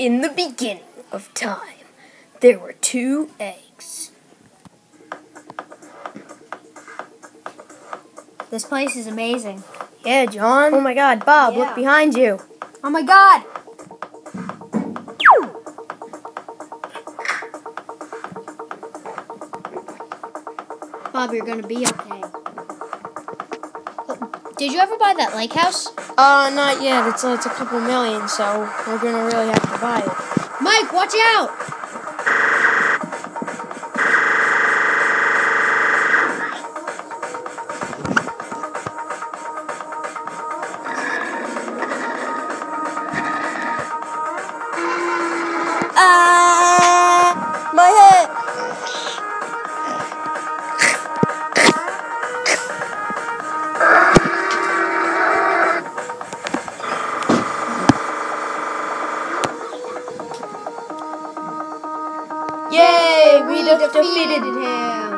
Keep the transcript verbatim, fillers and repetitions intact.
In the beginning of time, there were two eggs. This place is amazing. Yeah, John. Oh my God, Bob, Yeah. look behind you. Oh my God! Bob, you're gonna be okay. Did you ever buy that lake house? Uh, not yet. It's, uh, it's a couple million, so we're gonna really have to buy it. Mike, watch out! Ah, my head. Yay, we, We defeated defeated him!